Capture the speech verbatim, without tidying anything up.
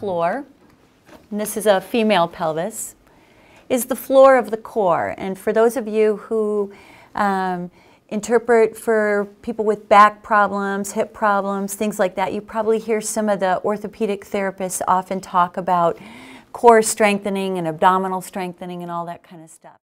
floor, and this is a female pelvis, is the floor of the core. And for those of you who um, interpret for people with back problems, hip problems, things like that, you probably hear some of the orthopedic therapists often talk about core strengthening and abdominal strengthening and all that kind of stuff.